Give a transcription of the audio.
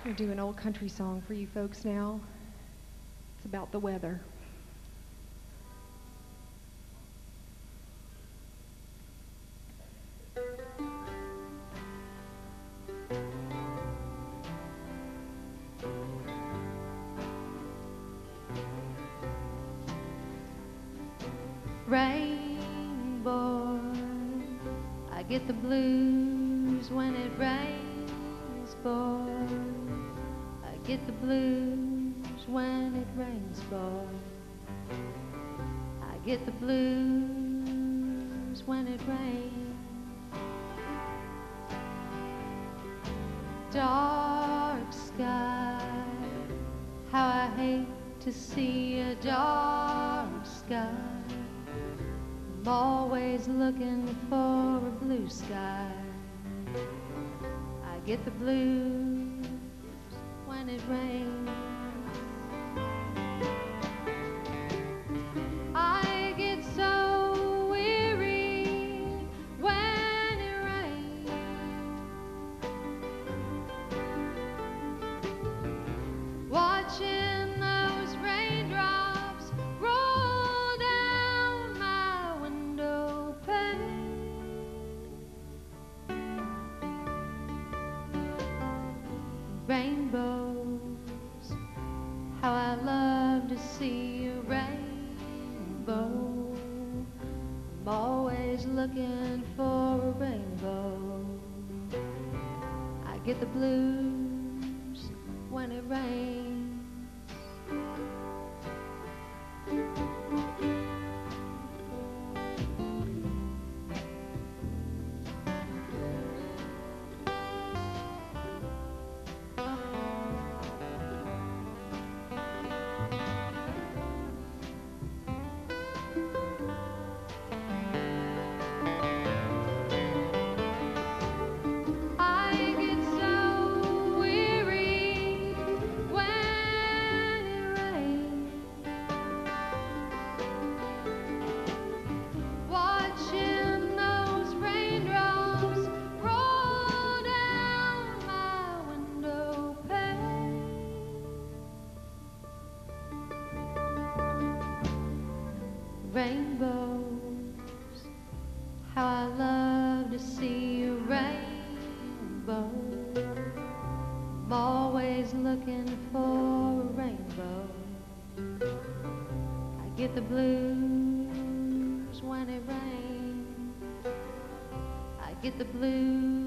I'm going to do an old country song for you folks now. It's about the weather. Rain, boy, I get the blues when it rains, boy. I get the blues when it rains, boy. I get the blues when it rains. Dark sky, how I hate to see a dark sky. I'm always looking for a blue sky. I get the blues when it rains. I get so weary when it rains. Watching those raindrops roll down my window pane. Rainbows, how I love to see a rainbow. I'm always looking for a rainbow. I get the blues when it rains. Rainbows, how I love to see a rainbow. I'm always looking for a rainbow. I get the blues when it rains. I get the blues